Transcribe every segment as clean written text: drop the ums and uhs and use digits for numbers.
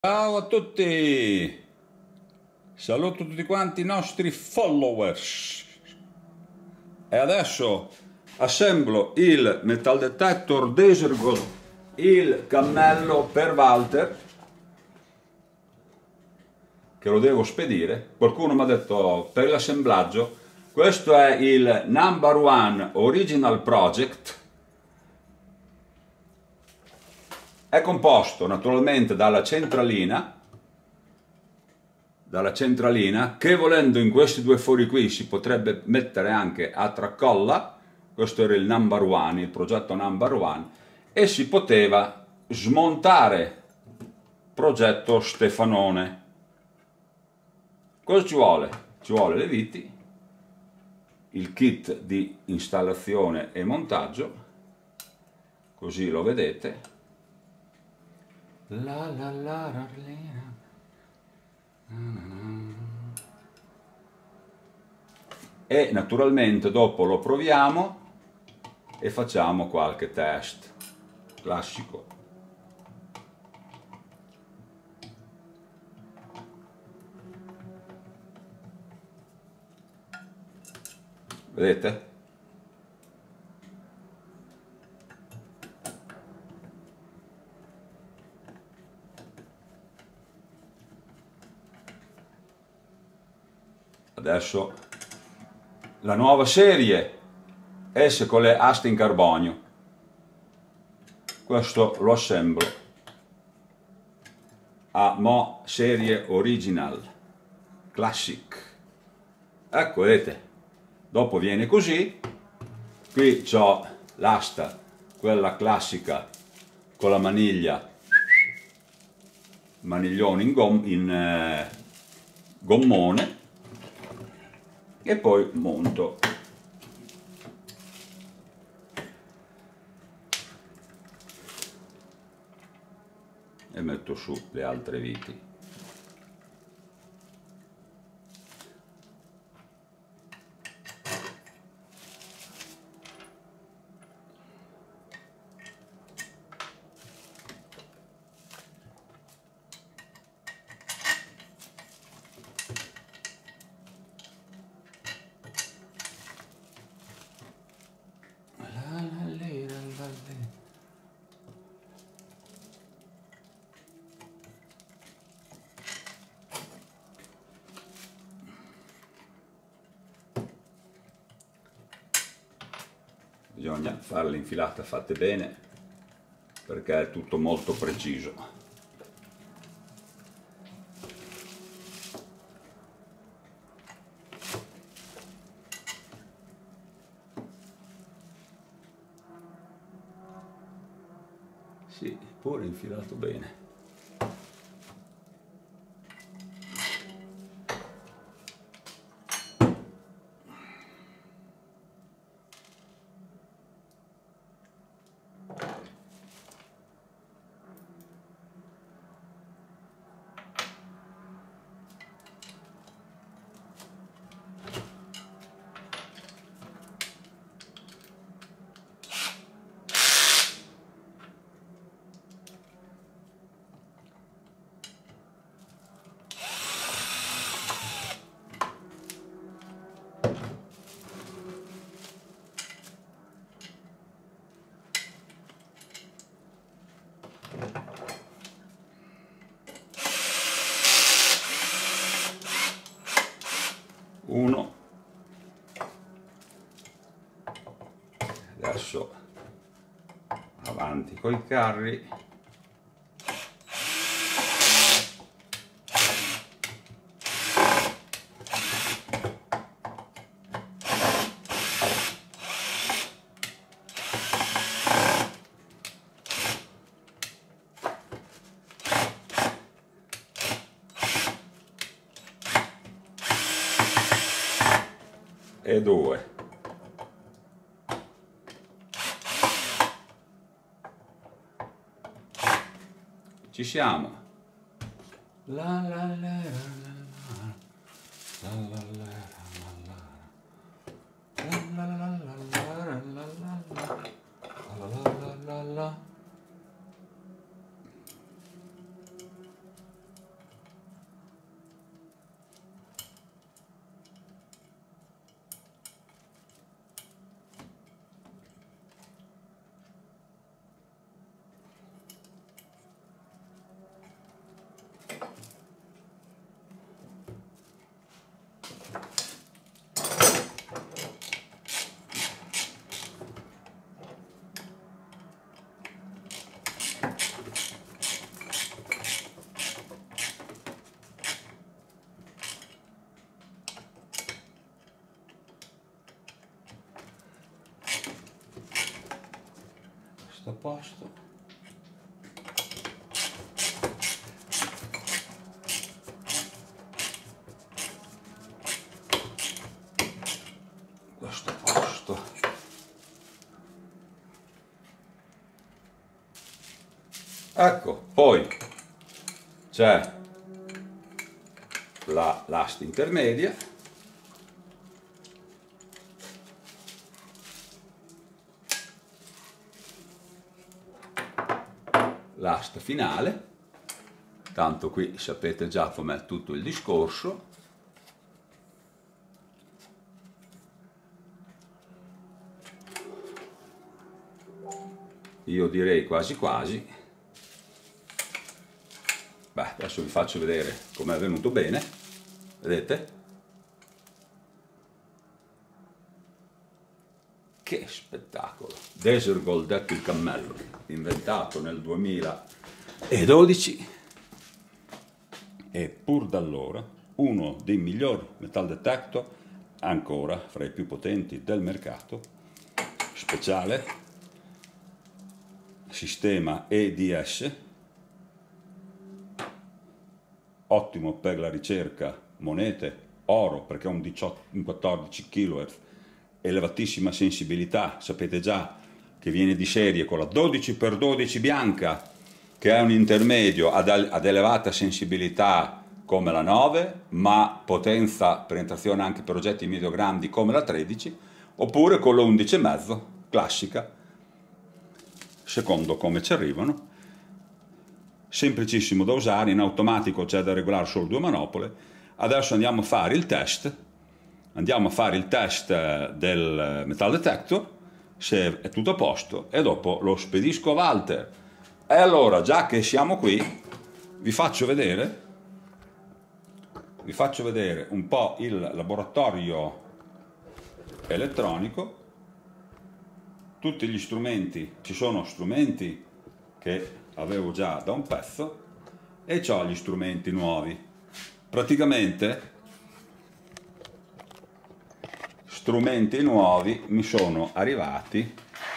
Ciao a tutti, saluto tutti quanti i nostri followers e adesso assemblo il metal detector Desergold, il cammello per Walter, che lo devo spedire. Qualcuno mi ha detto per l'assemblaggio, questo è il number one original project. È composto naturalmente dalla centralina che, volendo, in questi due fori qui si potrebbe mettere anche a tracolla. Questo era il number one, il progetto number one, e si poteva smontare progetto Stefanone. Cosa ci vuole? Ci vuole le viti, il kit di installazione e montaggio, così lo vedete. E naturalmente dopo lo proviamo e facciamo qualche test classico. Vedete? Adesso la nuova serie esce con le aste in carbonio. Questo lo assemblo a Mo serie original classic. Ecco, vedete, dopo viene così. Qui ho l'asta, quella classica con la maniglia, maniglione in gommone, e poi monto. E metto su le altre viti. Bisogna fare le infilate fatte bene, perché è tutto molto preciso. Sì, pure infilato bene. Uno. Adesso avanti coi carri. E due. Ci siamo. La la la la la la la la la. questo a posto. Questo a posto. Ecco, poi c'è l'asta intermedia, l'asta finale, tanto qui sapete già com'è tutto il discorso. Io direi quasi quasi. Beh, adesso vi faccio vedere com'è venuto bene, vedete? Che spettacolo! Desert Gold, detto il cammello, inventato nel 2012 e pur da allora uno dei migliori metal detector, ancora fra i più potenti del mercato, speciale, sistema EDS, ottimo per la ricerca monete, oro perché ha un 14 kHz, elevatissima sensibilità, sapete già che viene di serie con la 12x12 bianca, che è un intermedio ad elevata sensibilità come la 9, ma potenza penetrazione anche per oggetti medio-grandi come la 13, oppure con la 11,5 classica, secondo come ci arrivano. Semplicissimo da usare, in automatico c'è da regolare solo 2 manopole. Adesso andiamo a fare il test, del metal detector, se è tutto a posto, e dopo lo spedisco a Walter. E allora, già che siamo qui, vi faccio vedere un po' il laboratorio elettronico, tutti gli strumenti. Ci sono strumenti che avevo già da un pezzo e ho gli strumenti nuovi. Praticamente strumenti nuovi mi sono arrivati,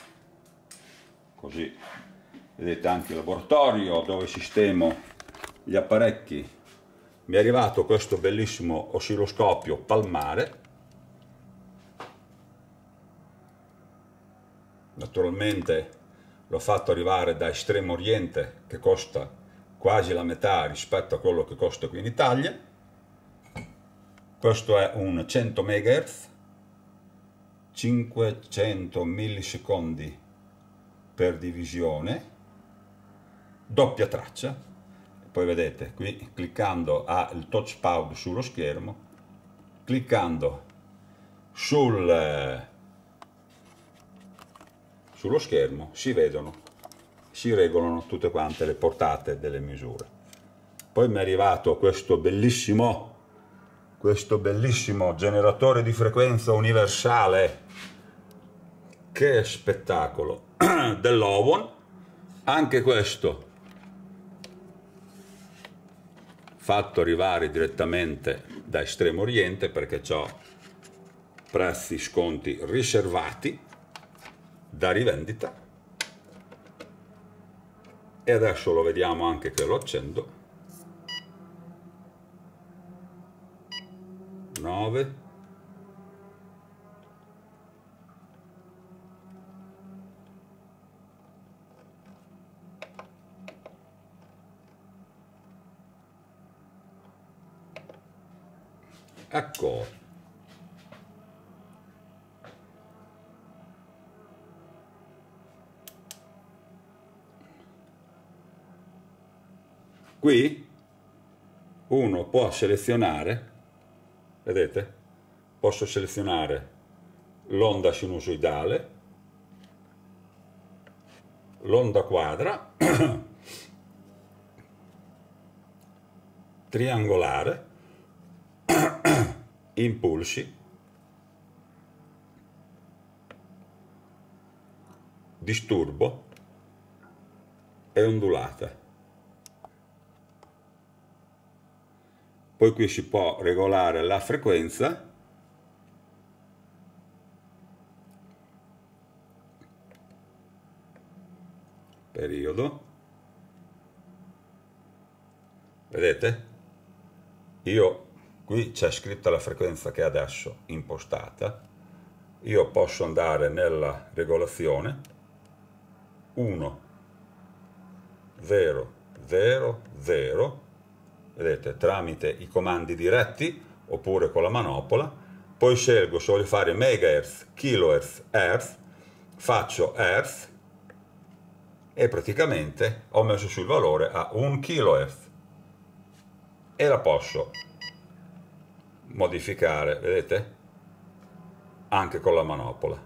così vedete anche il laboratorio dove sistemo gli apparecchi. Mi è arrivato questo bellissimo oscilloscopio palmare, naturalmente l'ho fatto arrivare da Estremo Oriente, che costa quasi la metà rispetto a quello che costa qui in Italia. Questo è un 100 MHz, 500 millisecondi per divisione, doppia traccia. Poi vedete qui, cliccando il touchpad sullo schermo, cliccando sullo schermo si regolano tutte quante le portate delle misure. Poi mi è arrivato questo bellissimo generatore di frequenza universale, che spettacolo, dell'Owon, anche questo fatto arrivare direttamente da Estremo Oriente, perché ho prezzi, sconti riservati da rivendita. E adesso lo vediamo anche che lo accendo. 9, ecco, qui uno può selezionare, vedete, posso selezionare l'onda sinusoidale, l'onda quadra, triangolare, impulsi, disturbo e ondulata. Poi qui si può regolare la frequenza, periodo, vedete? Io qui c'è scritta la frequenza che è adesso impostata, io posso andare nella regolazione 1 0 0 0, vedete, tramite i comandi diretti oppure con la manopola, poi scelgo se voglio fare megahertz, kilohertz, hertz, faccio hertz e praticamente ho messo sul valore a 1 kHz e la posso modificare, vedete, anche con la manopola.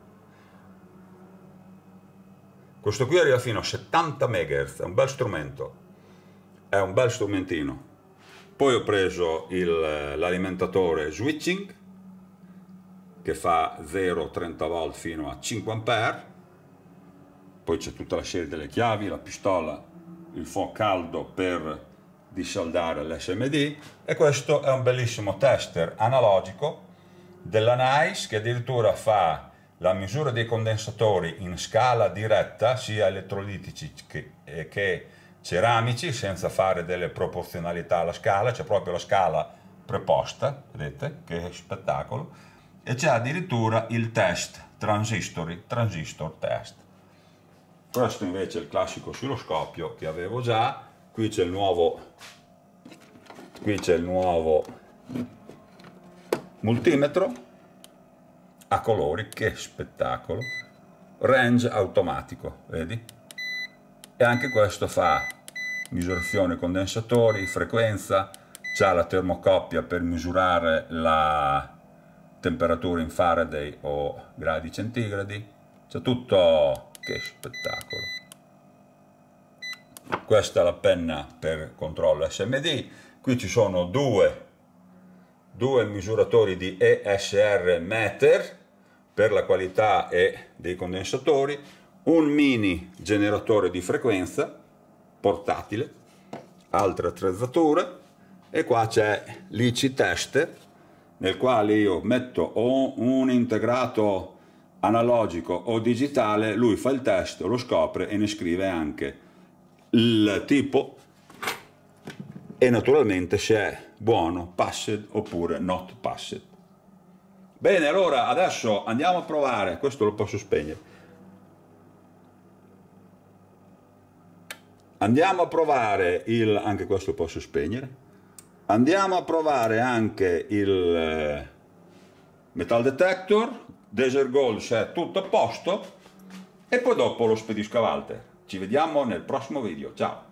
Questo qui arriva fino a 70 MHz, è un bel strumento, è un bel strumentino. Poi ho preso l'alimentatore switching che fa 0,30 volt fino a 5 A. Poi c'è tutta la serie delle chiavi, la pistola, il fuoco caldo per disaldare l'SMD, e questo è un bellissimo tester analogico della NICE che addirittura fa la misura dei condensatori in scala diretta, sia elettrolitici che ceramici, senza fare delle proporzionalità alla scala, c'è proprio la scala preposta, vedete che spettacolo, e c'è addirittura il test transistor test. Questo invece è il classico oscilloscopio che avevo già. Qui c'è il nuovo multimetro a colori, che spettacolo, range automatico, vedi? E anche questo fa misurazione condensatori, frequenza, c'ha la termocoppia per misurare la temperatura in Faraday o gradi centigradi, c'è tutto, che spettacolo. Questa è la penna per controllo SMD, qui ci sono due misuratori di ESR meter per la qualità dei condensatori, un mini generatore di frequenza portatile, altre attrezzature, e qua c'è l'IC tester nel quale io metto o un integrato analogico o digitale, lui fa il test, lo scopre e ne scrive anche il tipo e naturalmente se è buono, passed oppure not passed. Bene, allora adesso andiamo a provare, questo lo posso spegnere, andiamo a provare anche questo lo posso spegnere, andiamo a provare anche il metal detector, Desert Gold, se è tutto a posto, e poi dopo lo spedisco a Walter. Ci vediamo nel prossimo video, ciao!